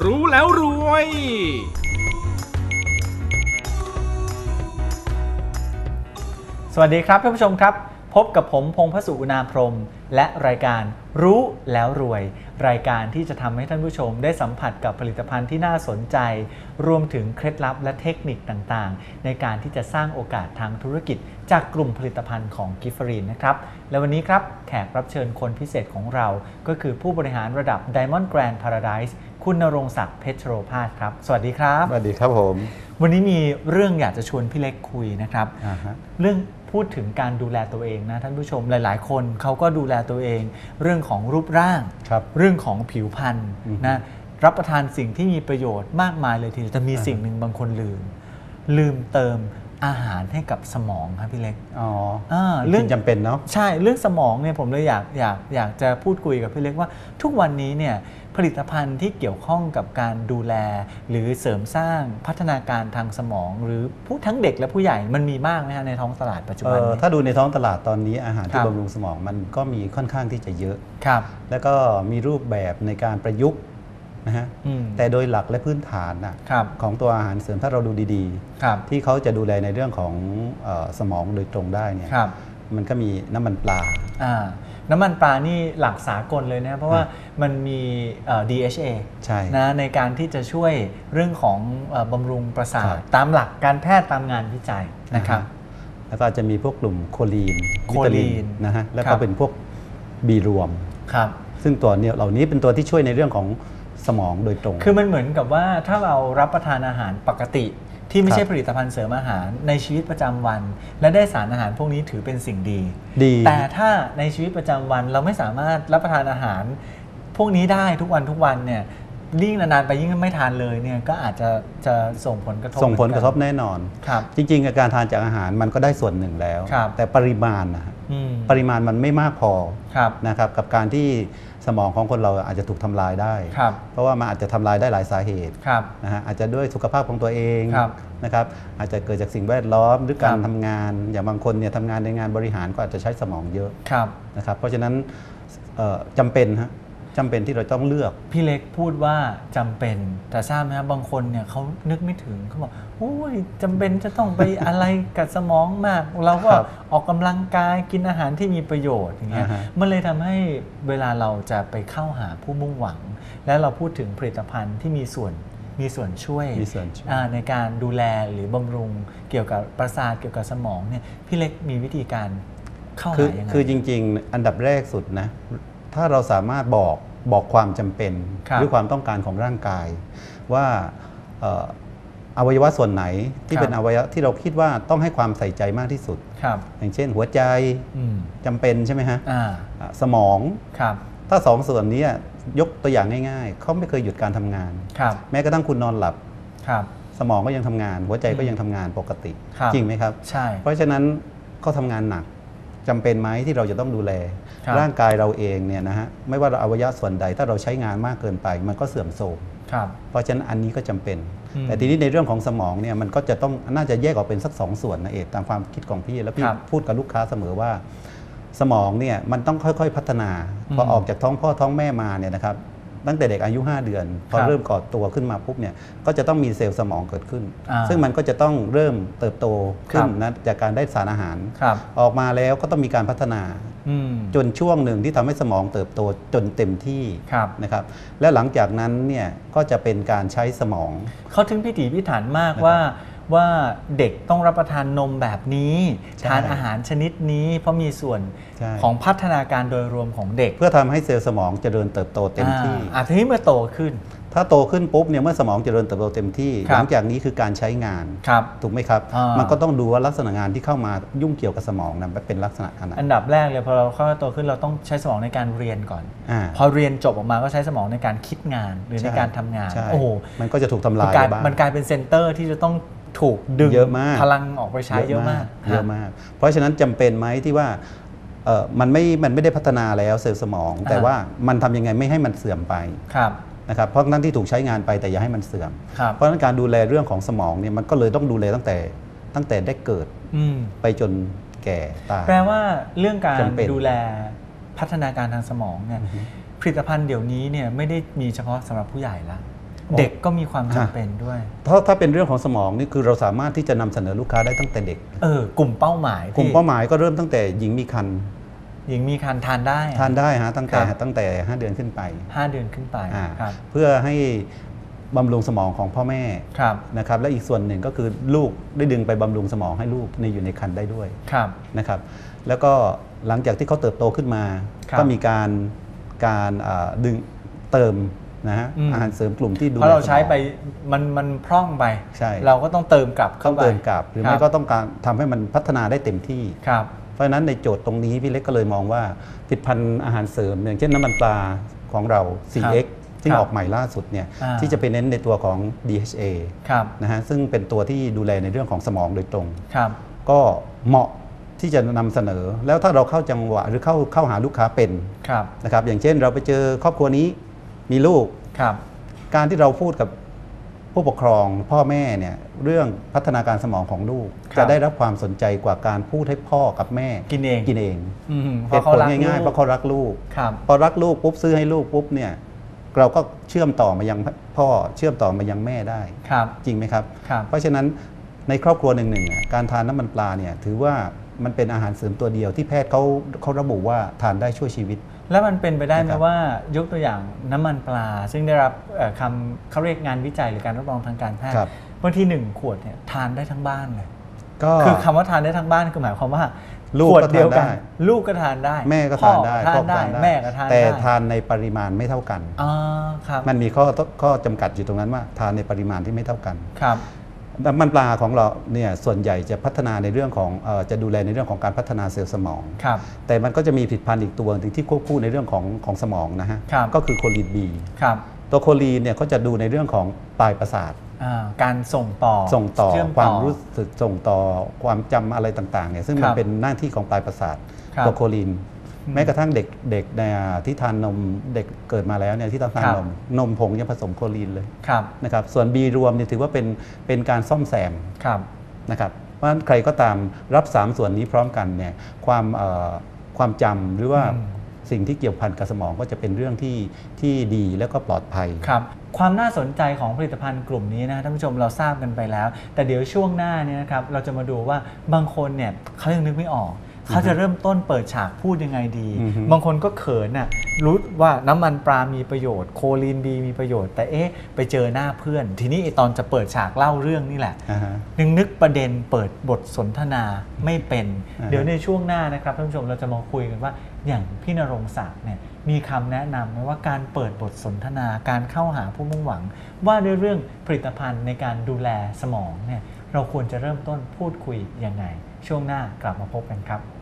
รู้แล้วรวยสวัสดีครับท่านผู้ชมครับพบกับผมพงษ์พสุอุณาพรหมและรายการรู้แล้วรวยรายการที่จะทำให้ท่านผู้ชมได้สัมผัสกับผลิตภัณฑ์ที่น่าสนใจรวมถึงเคล็ดลับและเทคนิคต่างๆในการที่จะสร้างโอกาสทางธุรกิจจากกลุ่มผลิตภัณฑ์ของกิฟเฟอรีนนะครับและวันนี้ครับแขกรับเชิญคนพิเศษของเราก็คือผู้บริหารระดับ Diamond Grand Paradise คุณณรงค์ศักดิ์เพชรโรภาสครับสวัสดีครับสวัสดีครับผมวันนี้มีเรื่องอยากจะชวนพี่เล็กคุยนะครับเรื่องพูดถึงการดูแลตัวเองนะท่านผู้ชมหลายๆคนเขาก็ดูแลตัวเองเรื่องของรูปร่างเรื่องของผิวพรรณนะรับประทานสิ่งที่มีประโยชน์มากมายเลยทีเดียวแต่มีสิ่งหนึ่งบางคนลืมเติมอาหารให้กับสมองครับพี่เล็กเรื่องจำเป็นเนาะใช่เรื่องสมองเนี่ยผมเลยอยากจะพูดคุยกับพี่เล็กว่าทุกวันนี้เนี่ยผลิตภัณฑ์ที่เกี่ยวข้องกับการดูแลหรือเสริมสร้างพัฒนาการทางสมองหรือผู้ทั้งเด็กและผู้ใหญ่มันมีมากไหมฮะในท้องตลาดปัจจุบันถ้าดูในท้องตลาดตอนนี้อาหารที่บำรุงสมองมันก็มีค่อนข้างที่จะเยอะแล้วก็มีรูปแบบในการประยุกต์นะฮะแต่โดยหลักและพื้นฐานของตัวอาหารเสริมถ้าเราดูดีๆที่เขาจะดูแลในเรื่องของสมองโดยตรงได้เนี่ยมันก็มีน้ำมันปลาน้ำมันปลานี่หลักสากลเลยนะเพราะว่ามันมี DHA นะในการที่จะช่วยเรื่องของบำรุงประสาทตามหลักการแพทย์ตามงานวิจัยนะครับแล้วก็จะมีพวกกลุ่มโคลีนวิตามินนะฮะแล้วก็เป็นพวกบีรวมซึ่งตัวเหล่านี้เป็นตัวที่ช่วยในเรื่องของสมองโดยตรงคือมันเหมือนกับว่าถ้าเรารับประทานอาหารปกติที่ไม่ใช่ผลิตภัณฑ์เสริมอาหารในชีวิตประจำวันและได้สารอาหารพวกนี้ถือเป็นสิ่งดีแต่ถ้าในชีวิตประจำวันเราไม่สามารถรับประทานอาหารพวกนี้ได้ทุกวันเนี่ยยิ่งนานๆไปยิ่งไม่ทานเลยเนี่ยก็อาจจะส่งผลกระทบแน่นอนจริงๆการทานจากอาหารมันก็ได้ส่วนหนึ่งแล้วแต่ปริมาณมันไม่มากพอนะครับกับการที่สมองของคนเราอาจจะถูกทำลายได้เพราะว่ามันอาจจะทำลายได้หลายสาเหตุนะฮะอาจจะด้วยสุขภาพของตัวเองนะครับอาจจะเกิดจากสิ่งแวดล้อมหรือการทำงานอย่างบางคนเนี่ยทำงานในงานบริหารก็อาจจะใช้สมองเยอะนะครับเพราะฉะนั้นจำเป็นที่เราต้องเลือกพี่เล็กพูดว่าจำเป็นแต่ทราบไหมครับบางคนเนี่ยเขานึกไม่ถึงเขาบอกโอ้ยจำเป็นจะต้องไปอะไรกับสมองมากเราก็ออกกำลังกายกินอาหารที่มีประโยชน์อย่างเงี้ยมันเลยทำให้เวลาเราจะไปเข้าหาผู้มุ่งหวังและเราพูดถึงผลิตภัณฑ์ที่มีส่วนช่วยในการดูแลหรือบำรุงเกี่ยวกับประสาทเกี่ยวกับสมองเนี่ยพี่เล็กมีวิธีการเข้าหายังไงคือจริงๆอันดับแรกสุดนะถ้าเราสามารถบอกความจำเป็นหรือความต้องการของร่างกายว่าอวัยวะส่วนไหนที่เป็นอวัยวะที่เราคิดว่าต้องให้ความใส่ใจมากที่สุดอย่างเช่นหัวใจจำเป็นใช่ไหมฮะสมองถ้าสองส่วนนี้ยกตัวอย่างง่ายๆเขาไม่เคยหยุดการทำงานแม้กระทั่งคุณนอนหลับสมองก็ยังทำงานหัวใจก็ยังทำงานปกติจริงไหมครับใช่เพราะฉะนั้นเขาทำงานหนักจำเป็นไหมที่เราจะต้องดูแลร่างกายเราเองเนี่ยนะฮะไม่ว่าอวัยวะส่วนใดถ้าเราใช้งานมากเกินไปมันก็เสื่อมโทรมเพราะฉะนั้นอันนี้ก็จำเป็นแต่ทีนี้ในเรื่องของสมองเนี่ยมันก็จะต้องน่าจะแยกออกเป็นสัก2 ส่วนนะเอกตามความคิดของพี่แล้วพี่พูดกับลูกค้าเสมอว่าสมองเนี่ยมันต้องค่อยๆพัฒนาพอออกจากท้องพ่อท้องแม่มาเนี่ยนะครับตั้งแต่เด็กอายุ5 เดือนพอเริ่มก่อตัวขึ้นมาปุ๊บเนี่ยก็จะต้องมีเซลล์สมองเกิดขึ้นซึ่งมันก็จะต้องเริ่มเติบโตขึ้นนะจากการได้สารอาหารออกมาแล้วก็ต้องมีการพัฒนาจนช่วงหนึ่งที่ทำให้สมองเติบโตจนเต็มที่นะครับและหลังจากนั้นเนี่ยก็จะเป็นการใช้สมองเขาถึงพิถีพิถันมากว่าเด็กต้องรับประทานนมแบบนี้ทานอาหารชนิดนี้เพราะมีส่วนของพัฒนาการโดยรวมของเด็กเพื่อทำให้เซลล์สมองเจริญเติบโตเต็มที่ทีนี้เมื่อโตขึ้นถ้าโตขึ้นปุ๊บเนี่ยเมื่อสมองเจริญเติบโตเต็มที่หลังจากนี้คือการใช้งานถูกไหมครับมันก็ต้องดูว่าลักษณะงานที่เข้ามายุ่งเกี่ยวกับสมองนั้นเป็นลักษณะอะไรอันดับแรกเลยพอเราเข้าโตขึ้นเราต้องใช้สมองในการเรียนก่อนพอเรียนจบออกมาก็ใช้สมองในการคิดงานหรือในการทำงานโอ้โหมันก็จะถูกทำลายบ้างมันกลายเป็นเซ็นเตอร์ที่จะต้องถูกดึงพลังออกไปใช้เยอะมากเพราะฉะนั้นจำเป็นไหมที่ว่ามันไม่ได้พัฒนาแล้วเซลล์สมองแต่ว่ามันทำยังไงไม่ให้มันเสื่อมไปนะครับเพราะนั้นที่ถูกใช้งานไปแต่อย่าให้มันเสื่อมเพราะฉะนั้นการดูแลเรื่องของสมองเนี่ยมันก็เลยต้องดูแลตั้งแต่ได้เกิดไปจนแก่ตายแปลว่าเรื่องการดูแลพัฒนาการทางสมองเนี่ยผลิตภัณฑ์เดี๋ยวนี้เนี่ยไม่ได้มีเฉพาะสำหรับผู้ใหญ่ละเด็กก็มีความจำเป็นด้วยถ้าเป็นเรื่องของสมองนี่คือเราสามารถที่จะนำเสนอลูกค้าได้ตั้งแต่เด็กกลุ่มเป้าหมายก็เริ่มตั้งแต่หญิงมีครรภ์ทานได้ฮะตั้งแต่5 เดือนขึ้นไป 5 เดือนขึ้นไปเพื่อให้บำรุงสมองของพ่อแม่นะครับและอีกส่วนหนึ่งก็คือลูกได้ดึงไปบำรุงสมองให้ลูกอยู่ในครรภ์ได้ด้วยนะครับแล้วก็หลังจากที่เขาเติบโตขึ้นมาก็มีการดึงเติมนะฮะอาหารเสริมกลุ่มที่ดูเพราะเราใช้ไปมันพร่องไปเราก็ต้องเติมกลับเข้าไปหรือไม่ก็ต้องการทำให้มันพัฒนาได้เต็มที่เพราะฉะนั้นในโจทย์ตรงนี้พี่เล็กก็เลยมองว่าผลิตภัณฑ์อาหารเสริมอย่างเช่นน้ำมันปลาของเรา 4X ที่ออกใหม่ล่าสุดเนี่ยที่จะไปเน้นในตัวของ DHA นะฮะซึ่งเป็นตัวที่ดูแลในเรื่องของสมองโดยตรงก็เหมาะที่จะนำเสนอแล้วถ้าเราเข้าจังหวะหรือเข้าหาลูกค้าเป็นนะครับอย่างเช่นเราไปเจอครอบครัวนี้มีลูกการที่เราพูดกับผู้ปกครองพ่อแม่เนี่ยเรื่องพัฒนาการสมองของลูกจะได้รับความสนใจกว่าการพูดให้พ่อกับแม่กินเองเหตุผลง่ายๆเพราะเขารักลูกพอรักลูกปุ๊บซื้อให้ลูกปุ๊บเนี่ยเราก็เชื่อมต่อมายังพ่อเชื่อมต่อมายังแม่ได้จริงไหมครับเพราะฉะนั้นในครอบครัวหนึ่งการทานน้ำมันปลาเนี่ยถือว่ามันเป็นอาหารเสริมตัวเดียวที่แพทย์เขาระบุว่าทานได้ช่วยชีวิตแล้วมันเป็นไปได้ไหมว่ายกตัวอย่างน้ำมันปลาซึ่งได้รับเขาเรียกงานวิจัยหรือการรับรองทางการแพทย์บางที1 ขวดเนี่ยทานได้ทั้งบ้านเลยคือคำว่าทานได้ทั้งบ้านคือหมายความว่าขวดเดียวกันลูกก็ทานได้แม่ก็ทานได้พ่อทานได้แม่ก็ทานได้แต่ทานในปริมาณไม่เท่ากันมันมีข้อจำกัดอยู่ตรงนั้นว่าทานในปริมาณที่ไม่เท่ากันน้ำมันปลาของเราเนี่ยส่วนใหญ่จะพัฒนาในเรื่องของจะดูแลในเรื่องของการพัฒนาเซลล์สมองแต่มันก็จะมีผลิตภัณฑ์อีกตัวนึงที่ควบคู่ในเรื่องของสมองนะฮะก็คือโคลีนบีตัวโคลีนเนี่ยเขาจะดูในเรื่องของปลายประสาทการส่งต่อความรู้สึกส่งต่อความจำอะไรต่างๆเนี่ยซึ่งมันเป็นหน้าที่ของปลายประสาทตัวโคลีนแม้กระทั่งเด็กที่ทานนมเด็กเกิดมาแล้วเนี่ยที่ต้องทานนมผงยังผสมโคลีนเลยนะครับส่วน B รวมเนี่ยถือว่าเป็นการซ่อมแซมนะครับเพราะฉะนั้นใครก็ตามรับ3ส่วนนี้พร้อมกันเนี่ยความจำหรือว่าสิ่งที่เกี่ยวพันกับสมองก็จะเป็นเรื่องที่ดีและก็ปลอดภัยความน่าสนใจของผลิตภัณฑ์กลุ่มนี้นะท่านผู้ชมเราทราบกันไปแล้วแต่เดี๋ยวช่วงหน้าเนี่ยนะครับเราจะมาดูว่าบางคนเนี่ยเขายังนึกไม่ออกเขาจะเริ่มต้นเปิดฉากพูดยังไงดีบางคนก็เขินน่ะรู้ว่าน้ำมันปลามีประโยชน์โคลีนบีมีประโยชน์แต่ไปเจอหน้าเพื่อนทีนี้ตอนจะเปิดฉากเล่าเรื่องนี่แหละนึกประเด็นเปิดบทสนทนาไม่เป็นเดี๋ยวในช่วงหน้านะครับท่านผู้ชมเราจะมาคุยกันว่าอย่างพี่ณรงค์ศักดิ์เนี่ยมีคำแนะนำไหมว่าการเปิดบทสนทนาการเข้าหาผู้มุ่งหวังว่าด้วยเรื่องผลิตภัณฑ์ในการดูแลสมองเนี่ยเราควรจะเริ่มต้นพูดคุยยังไงช่วงหน้ากลับมาพบกันครับ